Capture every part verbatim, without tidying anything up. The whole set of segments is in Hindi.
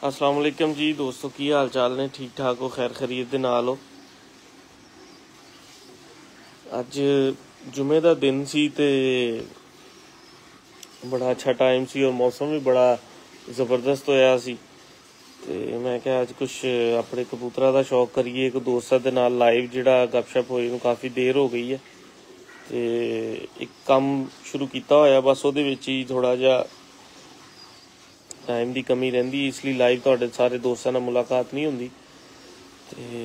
अस्सलाम वालेकुम जी दोस्तों, की हाल चाल ने? ठीक ठाक हो? खैर खरीद दे नाल हो? अज जुमे का दिन सी ते बड़ा अच्छा टाइम सी और मौसम भी बड़ा ज़बरदस्त होया सी ते मैं क्या अज कुछ अपने कबूतरा का शौक करिए। एक दोस्तां दे नाल लाइव जिहड़ा गपशप होई नूं काफ़ी देर हो गई है ते एक कम शुरू किया होया, बस उहदे विच ही थोड़ा जिहा टाइम की कमी रहिंदी, इसलिए लाइव तुहाडे सारे दोस्तां नाल मुलाकात नहीं हुंदी ते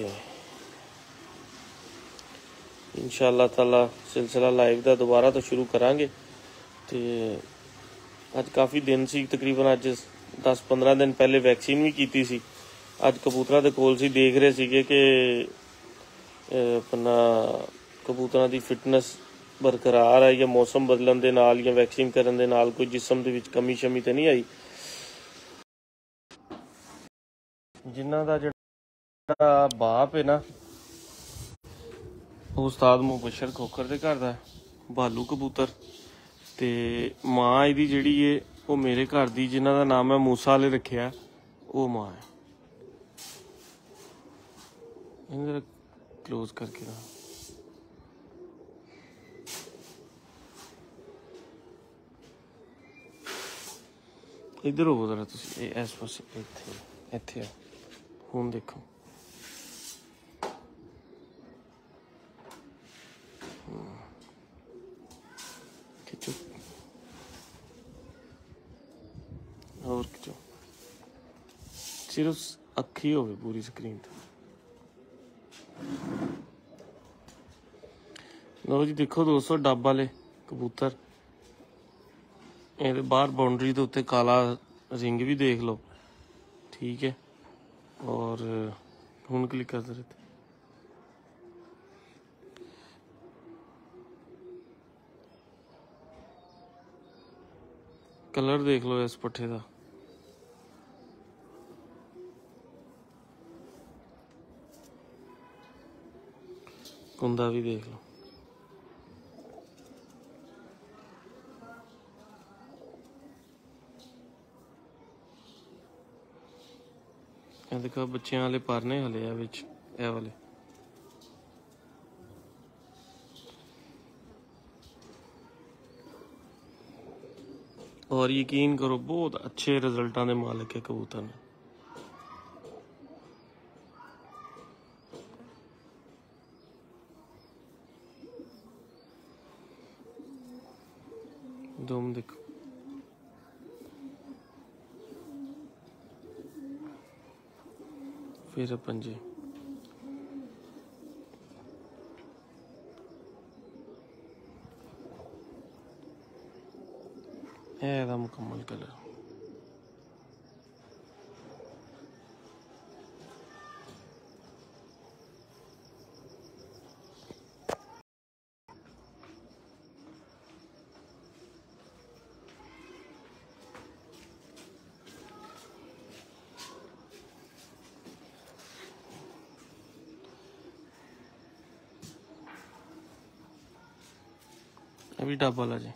इंशाअल्लाह ताला सिलसिला लाइव का दोबारा तो शुरू करांगे। तो अज काफ़ी दिन सी, तकरीबन अज दस पंद्रह दिन पहले वैक्सीन भी की सी। अज कबूतरा के कोल सी देख रहे थे कि अपना कबूतरा की फिटनेस बरकरार है या मौसम बदलन के नाल या वैक्सीन करन दे नाल कोई जिसम के कमी शमी तो नहीं आई। जिन्हां दा जिहड़ा बाप है ना, उस्ताद मुबशर खोखर के घर का भालू कबूतर, तो माँ इहदी जिहड़ी है वो मेरे घर की, जिन्हां दा नाम है मूसा वाले रखिया, वो माँ है। इधर क्लोज करके ना इधर हो जरा तुसीं, इस पासे इत्थे इत्थे हुण देखो। खिचो और खिचो, सिर्फ अखी होवे पूरी स्क्रीन तो। लो जी देखो दोस्तों, डब वाले कबूतर, ये बाहर बाउंड्री के उत्ते काला रिंग भी देख लो, ठीक है। और हुण क्लिक कर दे, कलर देख लो इस पट्ठे का, कुंदा भी देख लो। ये देखो बच्चियां वाले परने हले आ विच, ए वाले और यकीन करो बहुत अच्छे रिजल्टां दे मालिक है कबूतर ने। दुम देखो, फिर पंजे, एदा मुकम्मल कलर। अभी डब वाला जी,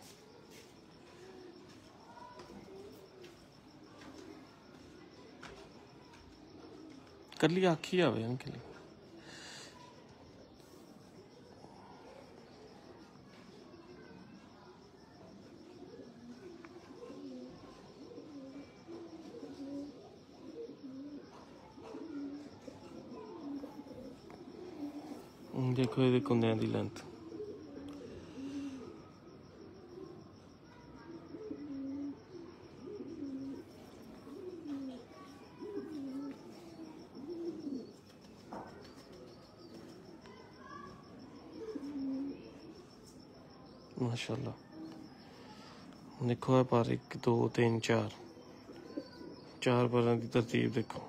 कली आखी आवे अंकल। देखो ये कुंदियां दी लेंथ, माशाल्लाह। देखो है पर एक दो तीन चार चार पर की तरतीब देखो।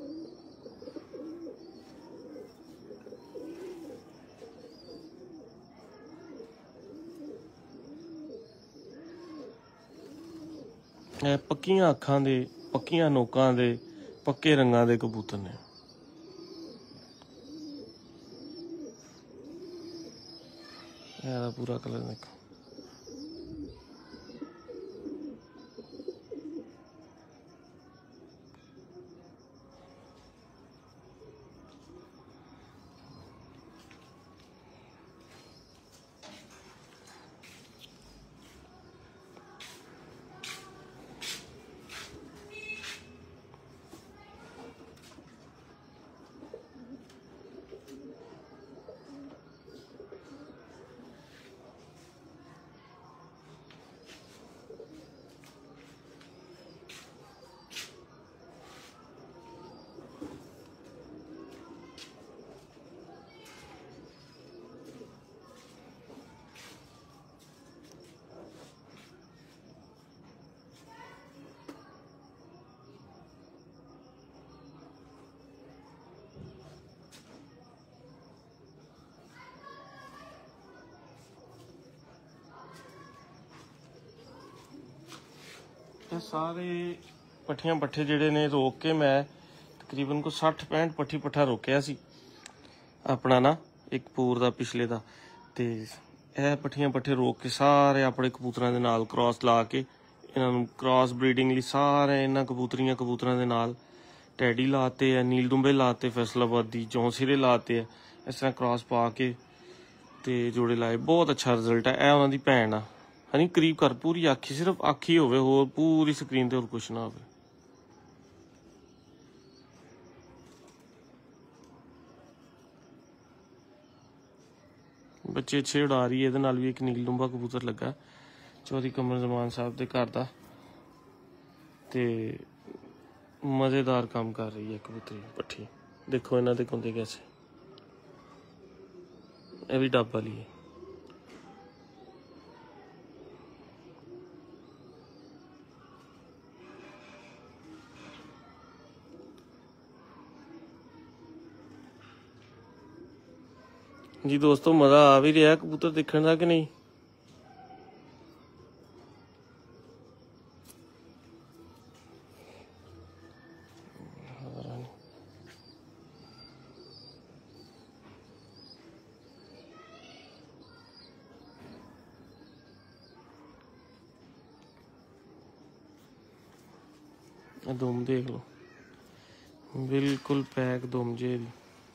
पक्कियां अखां दे, पक्कियां नोकां दे, पक्के रंगां दे कबूतर ने। ਇਹਦਾ पूरा कलर देखो। इत्थे सारे पट्ठियां पट्ठे जिहड़े ने रोक के मैं तकरीबन को सठ पैंठ पट्ठी पट्ठा रोकिया सी अपना ना एक पूर दा पिछले दा ते ਇਹ ਪੱਠੀਆਂ ਪੱਠੇ ਰੋਕ ਕੇ ਸਾਰੇ ਆਪਣੇ ਕਬੂਤਰਾਂ ਦੇ ਨਾਲ ਕ੍ਰਾਸ ਲਾ ਕੇ ਇਹਨਾਂ ਨੂੰ ਕ੍ਰਾਸ ਬਰੀਡਿੰਗ ਲਈ ਸਾਰੇ ਇਹਨਾਂ ਕਬੂਤਰੀਆਂ ਕਬੂਤਰਾਂ ਦੇ ਨਾਲ ਟੈਡੀ ਲਾਤੇ ਆ, ਨੀਲ ਦੁੰਬੇ ਲਾਤੇ, ਫੈਸਲਾਬਾਦੀ ਜੌਂਸੀਰੇ ਲਾਤੇ ਆ, ਇਸ ਤਰ੍ਹਾਂ ਕ੍ਰਾਸ ਪਾ ਕੇ ਤੇ ਜੋੜੇ ਲਾਏ। ਬਹੁਤ ਅੱਛਾ ਰਿਜ਼ਲਟ ਹੈ। ਇਹ ਉਹਨਾਂ ਦੀ ਭੈਣ ਆ, ਹਨੀ ਕਰੀਬ ਕਰ ਪੂਰੀ ਆਖੀ, ਸਿਰਫ ਆਖੀ ਹੋਵੇ, ਹੋਰ ਪੂਰੀ ਸਕਰੀਨ ਤੇ ਹੋਰ ਕੁਛ ਨਾ ਹੋਵੇ। ਬੱਚੇ ਅੱਛੇ ਉਡਾ ਰਹੀ ਹੈ। ਇਹਦੇ ਨਾਲ ਵੀ ਇੱਕ ਨੀਲ ਦੁੰਬਾ ਕਬੂਤਰ ਲੱਗਾ ਚੌਧਰੀ ਕਮਰ ਜ਼ਮਾਨ ਸਾਹਿਬ ਦੇ ਘਰ ਦਾ ਤੇ ਮਜ਼ੇਦਾਰ ਕੰਮ ਕਰ ਰਹੀ ਹੈ ਕਬੂਤਰੀ ਪੱਠੀ। ਦੇਖੋ ਇਹਨਾਂ ਦੇ ਕੁੰਦੇ ਕੈਸੇ, ਇਹ ਵੀ ਡੱਬ ਵਾਲੀ ਹੈ। जी दोस्तों, मज़ा आ भी रहा कबूतर देखने का कि नहीं? दुम देख लो, बिल्कुल पैक दुम जे दी।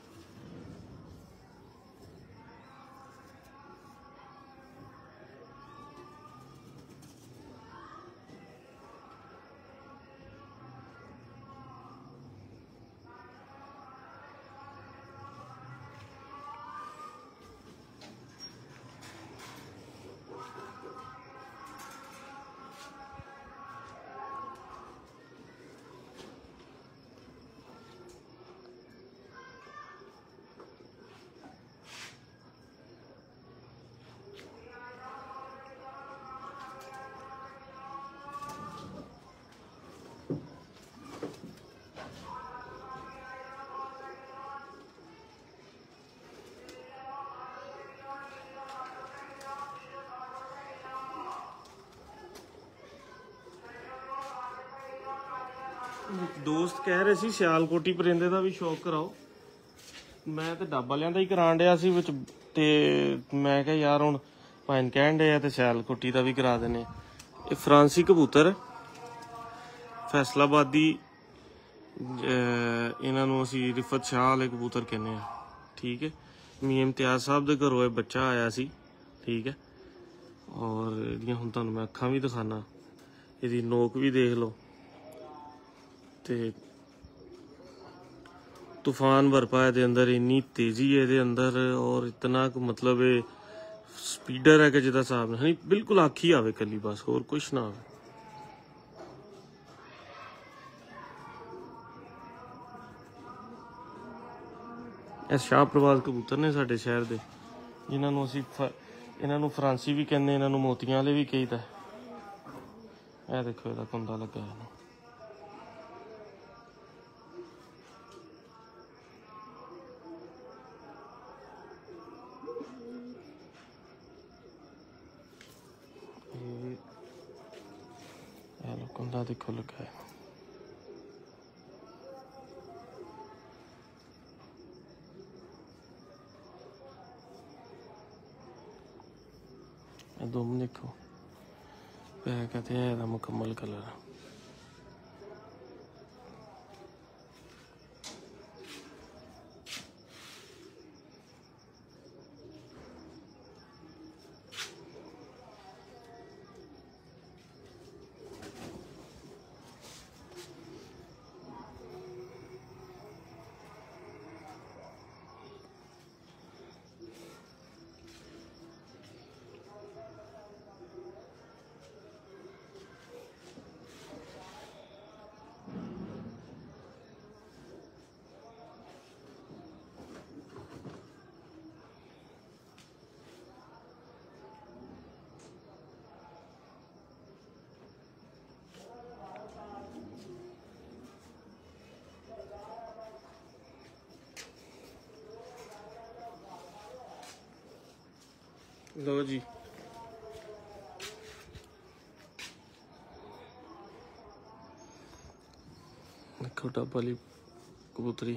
दोस्त कह रहे सी सियालकोटी परिंदे का भी शौक कराओ। मैं तो डब्बा लिया ही करान दिया सी विच ते मैं क्या यार हुण भाइन कहन डे ते सियालकोटी का भी करा देने। ये फ्रांसी कबूतर फैसलाबादी, इन्हां नूं असीं रिफत शाह वाले कबूतर कहने आ। ठीक है, मियां इम्तियाज साहब दे घरों बच्चा आया सी। ठीक है, और इहदियां हुण तुहानूं मैं अखां भी दिखाना, इहदी नोक भी देख लो ते तूफान बरपा है अंदर, इन्नी तेजी है ये अंदर, और इतना मतलब ये स्पीडर है कि जिदा हिसाब नहीं, बिल्कुल आखी आवे कली बस, और कुछ ना आवे। ਇਹ ਸ਼ਾਹ ਪ੍ਰਵਾਜ਼ ਕਬੂਤਰ ਨੇ ਸਾਡੇ ਸ਼ਹਿਰ ਦੇ, ਜਿਨ੍ਹਾਂ ਨੂੰ ਅਸੀਂ ਇਹਨਾਂ ਨੂੰ ਫਰਾਂਸੀ ਵੀ ਕਹਿੰਦੇ, ਇਹਨਾਂ ਨੂੰ ਮੋਤੀਆਂ ਵਾਲੇ ਵੀ ਕਹੀਦਾ। ਇਹ ਦੇਖੋ ਇਹਦਾ ਕੁੰਦਾ ਲੱਗਾ ਇਹਨੂੰ। ਇਹ ਲੋ ਕੁੰਦਾ ਦੇਖੋ ਲੱਗਾ ਹੈ। दुम देखो, पैक कहते हैं मुकम्मल कलर। लो जी, देखो डब वाली कबूतरी।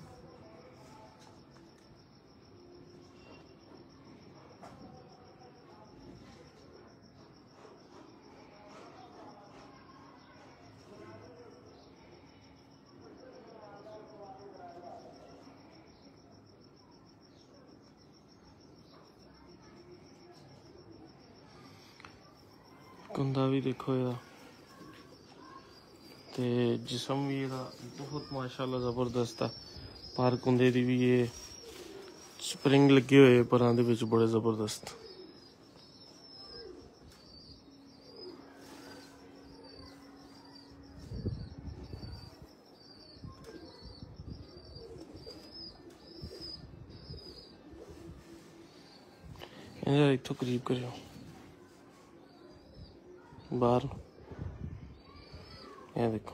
कुंदा भी देखो ਇਹਦਾ ਤੇ ਜਿਸਮ ਵੀ ਇਹਦਾ ਬਹੁਤ ਮਾਸ਼ਾਅੱਲਾ ਜ਼ਬਰਦਸਤ ਆ। ਪਰ ਕੁੰਦੇ ਦੀ ਵੀ ਇਹ ਸਪਰਿੰਗ ਲੱਗੇ ਹੋਏ ਪਰਾਂ ਦੇ ਵਿੱਚ ਬੜੇ ਜ਼ਬਰਦਸਤ। ਇਹਦਾ ਇੱਥੋਂ ਕਰੀਬ ਕਰਿਓ बाहर। ये देखो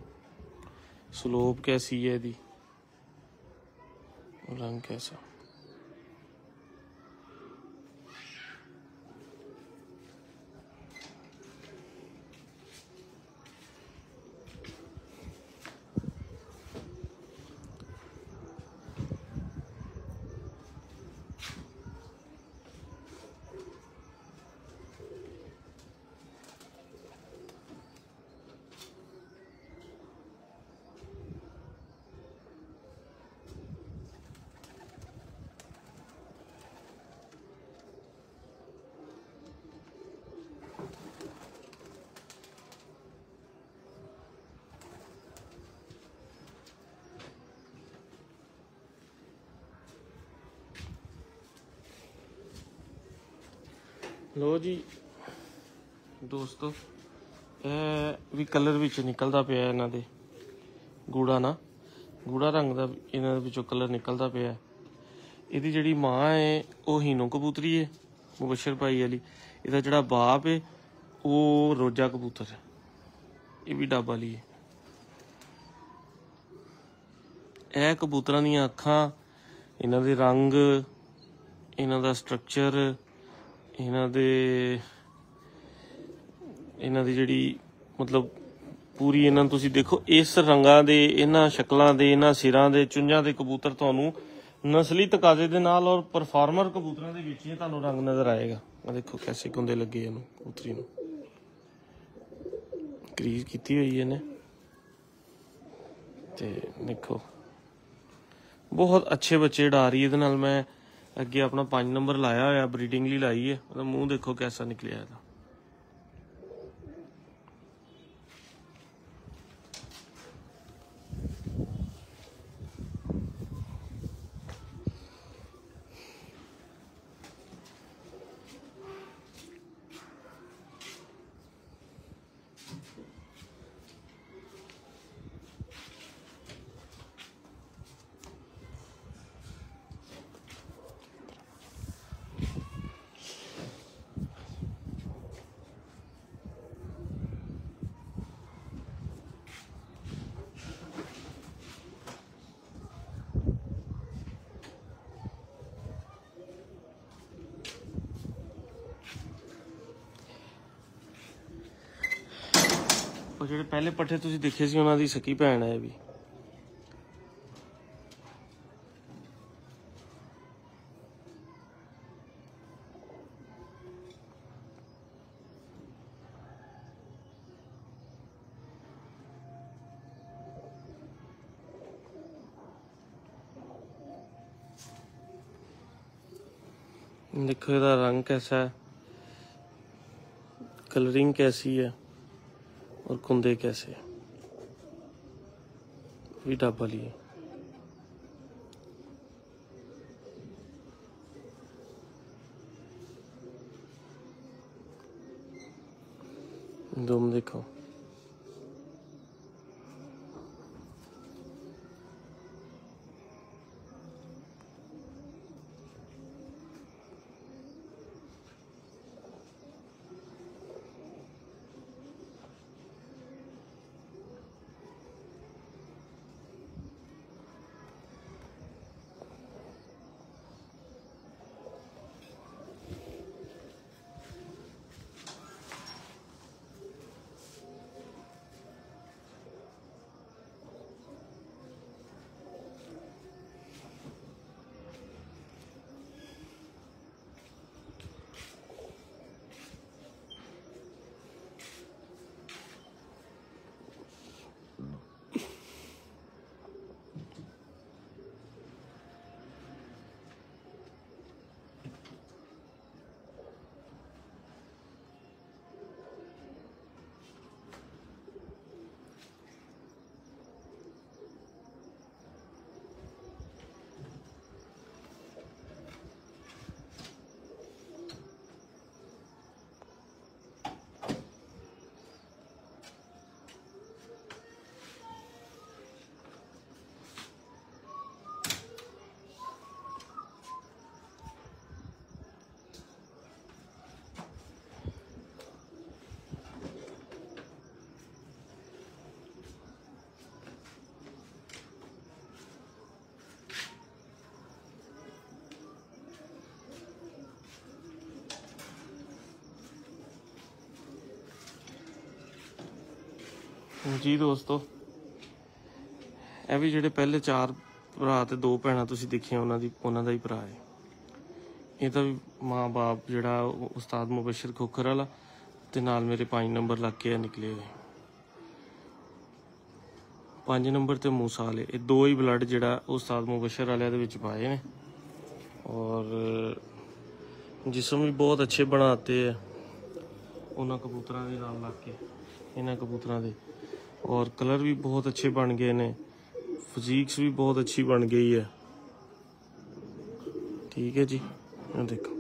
स्लोप कैसी है दी, रंग कैसा। लो जी दोस्तों, ਇਹ ਵੀ ਕਲਰ ਵਿੱਚ ਨਿਕਲਦਾ ਪਿਆ ਇਹਨਾਂ ਦੇ, ਗੂੜਾ ਨਾ ਗੂੜਾ ਰੰਗ ਦਾ ਇਹਨਾਂ ਦੇ ਵਿੱਚੋਂ ਕਲਰ ਨਿਕਲਦਾ ਪਿਆ। ਇਹਦੀ ਜਿਹੜੀ ਮਾਂ ਹੈ ਉਹ ਹੀਨੋ ਕਬੂਤਰੀ ਹੈ ਮੁਬਸ਼ਰ ਭਾਈ ਵਾਲੀ। ਇਹਦਾ ਜਿਹੜਾ ਬਾਪ ਹੈ ਉਹ ਰੋਜਾ ਕਬੂਤਰ ਹੈ। ਇਹ ਵੀ ਡੱਬ ਵਾਲੀ ਹੈ। ਇਹ ਕਬੂਤਰਾਂ ਦੀਆਂ ਅੱਖਾਂ, ਇਹਨਾਂ ਦੇ ਰੰਗ, ਇਹਨਾਂ ਦਾ ਸਟਰਕਚਰ, ਇਹਨਾਂ ਦੇ ਇਹਨਾਂ ਦੀ ਜਿਹੜੀ ਮਤਲਬ ਪੂਰੀ ਇਹਨਾਂ ਨੂੰ ਤੁਸੀਂ ਦੇਖੋ, ਇਸ ਰੰਗਾਂ ਦੇ, ਇਹਨਾਂ ਸ਼ਕਲਾਂ ਦੇ, ਇਹਨਾਂ ਸਿਰਾਂ ਦੇ, ਚੁੰਝਾਂ ਦੇ ਕਬੂਤਰ ਤੁਹਾਨੂੰ ਨਸਲੀ ਤਕਾਜ਼ੇ ਦੇ ਨਾਲ ਔਰ ਪਰਫਾਰਮਰ ਕਬੂਤਰਾਂ ਦੇ ਵਿੱਚ ਹੀ ਤੁਹਾਨੂੰ ਰੰਗ ਨਜ਼ਰ ਆਏਗਾ। ਆ ਦੇਖੋ ਕੈਸੇ ਕੁੰਦੇ ਲੱਗੇ ਇਹਨੂੰ, ਕਬੂਤਰੀ ਨੂੰ ਕਰੀਜ਼ ਕੀਤੀ ਹੋਈ ਇਹਨੇ। ਤੇ ਦੇਖੋ ਬਹੁਤ ਅੱਛੇ ਬੱਚੇ ਉਡਾ ਰਹੀ ਇਹਦੇ ਨਾਲ। ਮੈਂ ਅੱਗੇ ਆਪਣਾ ਪੰਜ ਨੰਬਰ ਲਾਇਆ ਹੋਇਆ, ਬਰੀਡਿੰਗ ਲਈ ਲਾਈ ਹੈ। ਉਹਦਾ ਮੂੰਹ ਦੇਖੋ ਕੈਸਾ ਨਿਕਲਿਆ ਇਹਦਾ। ਉਹ ਜਿਹੜੇ ਪਹਿਲੇ ਪੱਠੇ ਤੁਸੀਂ ਦੇਖੇ ਸੀ ਉਹਨਾਂ ਦੀ ਸਕੀ ਭੈਣ ਹੈ ਇਹ ਵੀ। देखो इसका रंग कैसा है, कलरिंग कैसी है और कुंदे कैसे है। भी डब वाली है। दुम देखो, जी दोस्तों, ਇਹ ਵੀ ਜਿਹੜੇ ਪਹਿਲੇ ਚਾਰ ਭਰਾ ਤੇ ਦੋ ਭੈਣਾਂ ਤੁਸੀਂ ਦੇਖੀਆਂ ਉਹਨਾਂ ਦੀ ਉਹਨਾਂ ਦਾ ਹੀ ਭਰਾ ਹੈ। ਇਹ ਤਾਂ ਵੀ ਮਾਂ ਬਾਪ ਜਿਹੜਾ ਉਸਤਾਦ ਮੁਬਸ਼ਰ ਖੋਖਰ ਵਾਲਾ ਤੇ ਨਾਲ ਮੇਰੇ ਪੰਜ ਨੰਬਰ ਲੱਗ ਕੇ ਨਿਕਲੇ ਹੋਏ। ਪੰਜ ਨੰਬਰ ਤੇ ਮੂਸਾ ਵਾਲੇ ਇਹ ਦੋ ਹੀ ਬਲੱਡ ਜਿਹੜਾ ਉਸਤਾਦ ਮੁਬਸ਼ਰ ਵਾਲਿਆਂ ਦੇ ਵਿੱਚ ਪਾਏ ਨੇ। ਔਰ ਜਿਸਮ ਵੀ ਬਹੁਤ ਅੱਛੇ ਬਣਾਤੇ ਹੈ ਉਹਨਾਂ ਕਬੂਤਰਾਂ ਦੇ ਨਾਲ ਲੱਗ ਕੇ, ਇਹਨਾਂ ਕਬੂਤਰਾਂ ਦੇ। और कलर भी बहुत अच्छे बन गए ने, फिजिक्स भी बहुत अच्छी बन गई है। ठीक है जी, ये देखो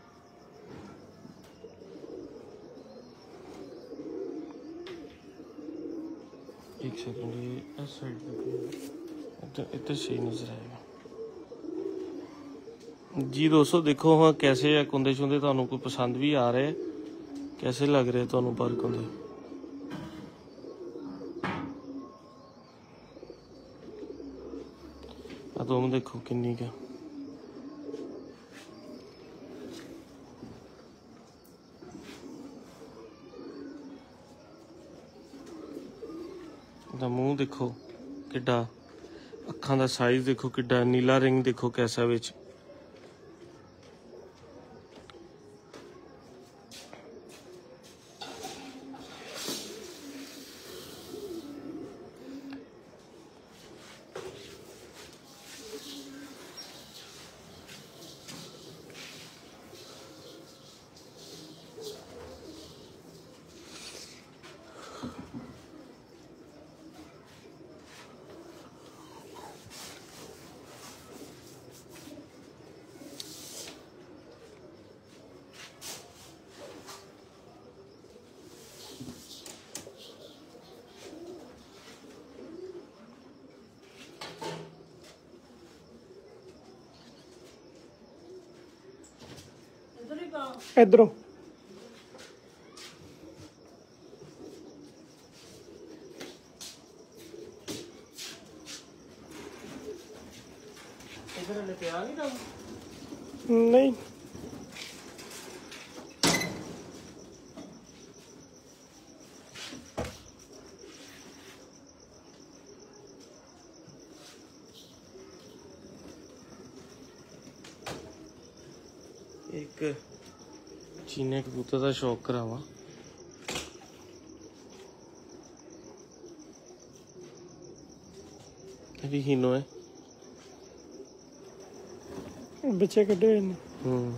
एक सेकंड, ये इस साइड इधर इधर सही नजर आएगा। जी दोस्तों देखो हाँ कैसे है कुंदे शुंदे, तुहानू कोई पसंद भी आ रहे, कैसे लग रहे तुहानू पर कुंदे? तुम देखो किन्नी का मुंह देखो किड्डा, अखां दा साइज देखो किड्डा, नीला रिंग देखो कैसा विच। इधरों नहीं एक चीने कबूतर का शौक करावा। भी हीनो है बच्चे कटे हुए। हम्म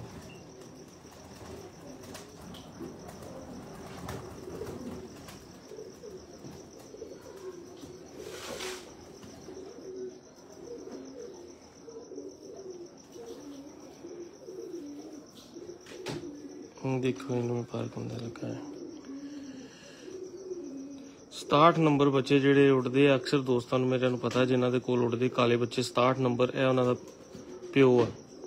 देखो इन्होंने पार कुंदा लगा है। सताहठ नंबर बच्चे जेडे उड़ते अक्सर दोस्तों मेरे पता जिन्हों के कोल उड़ते काले बच्चे सताहठ नंबर है उन्होंने प्यो है।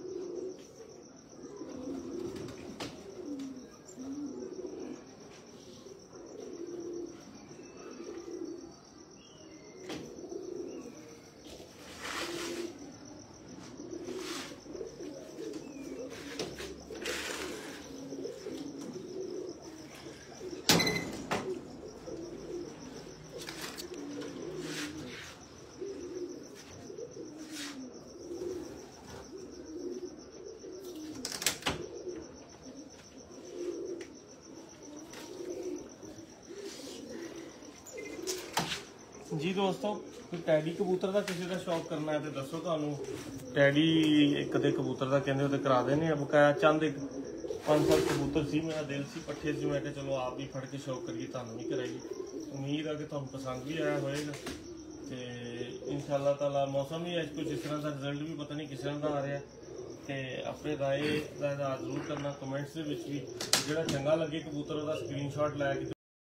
जी दोस्तों कोई टैडी कबूतर का किसी का शौक करना है तो दसो, तुहानू टैडी एक दे कबूतर का कहते तो करा देने। बकाया चंद एक पांच सत्त कबूतर सी, मेरा दिल सी पट्ठे सी, मैं चलो आप भी फड़ के शौक करिए, तुहानू भी कराइए। उम्मीद है कि तुहानू पसंद भी आया होएगा ते इंशाअल्लाह ताला। मौसम भी अज कुछ इस तरह का रिजल्ट भी पता नहीं किस तरह का आ रहा है, तो अपने राय का इजहार जरूर करना कमेंट्स के भी। जो चंगा लगे कबूतर का स्क्रीन शॉट लैके